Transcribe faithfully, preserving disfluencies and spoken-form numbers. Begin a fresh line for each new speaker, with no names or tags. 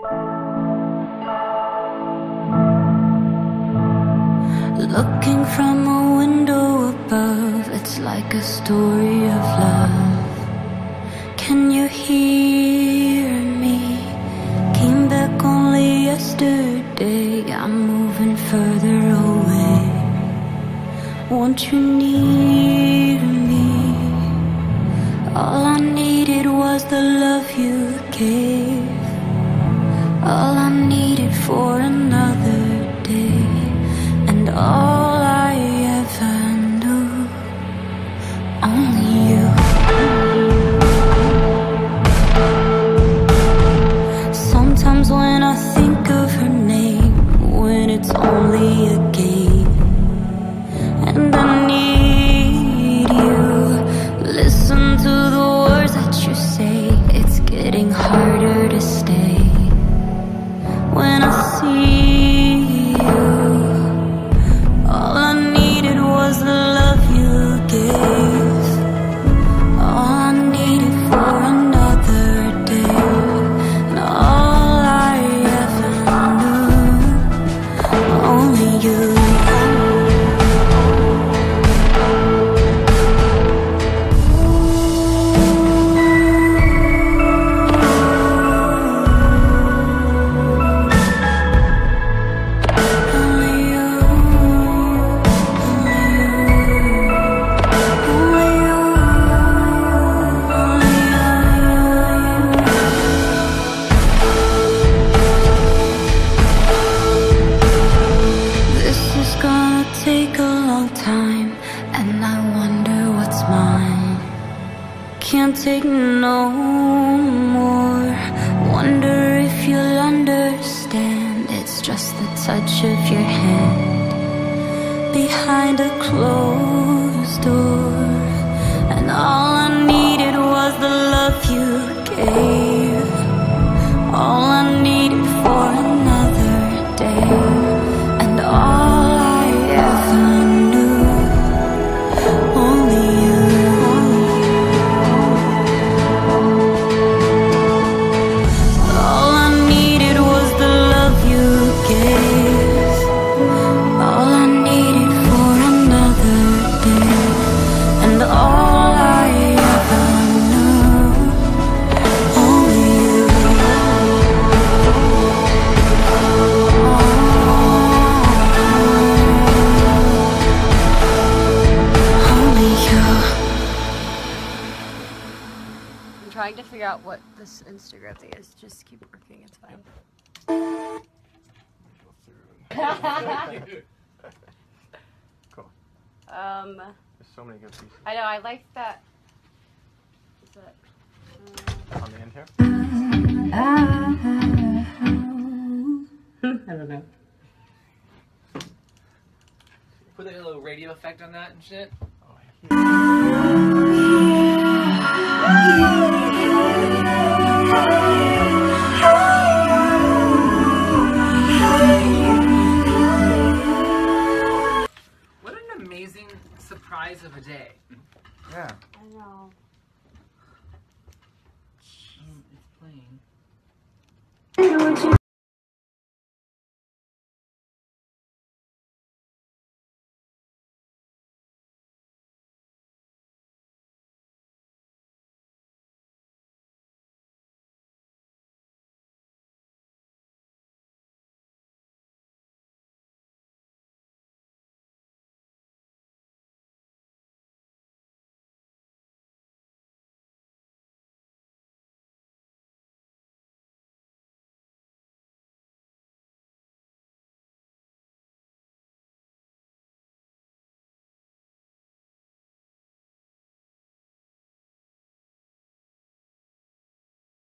Looking from a window above, it's like a story of love. Can you hear me? Came back only yesterday. I'm moving further away. Want you near me? All I needed was the love you gave. All I needed for another day. And all I ever knew, only you. Sometimes when I think of her name, when it's only a game, and I need you, listen to the words that you say. It's getting harder to stay. When I see you, all I needed was the love you gave. All I needed for another day. And all I ever knew, only you. Take a long time, and I wonder what's mine. Can't take no more. Wonder if you'll understand. It's just the touch of your hand behind a closed door. And all I needed was the love you gave. All I needed for another day. And all
trying to figure out what this Instagram thing is. Just keep working, it's fine.
Cool.
Um,
There's so many good pieces.
I know, I like that. Is that uh,
on the end here?
I don't know.
Put like a little radio effect on that and shit.
Oh, yeah.